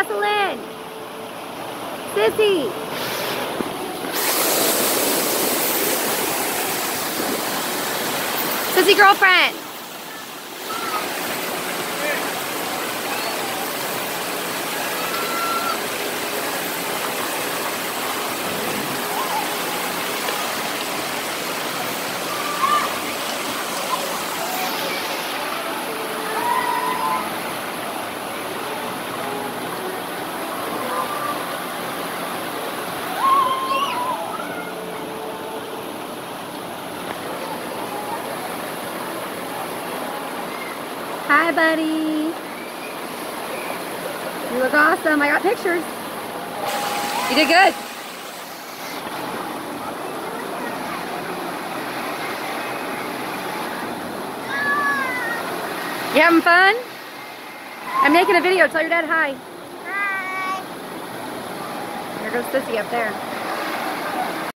Jocelyn. Sissy. Sissy girlfriend. Hi, buddy. You look awesome. I got pictures. You did good. You having fun? I'm making a video. Tell your dad hi. Hi. There goes Sissy up there.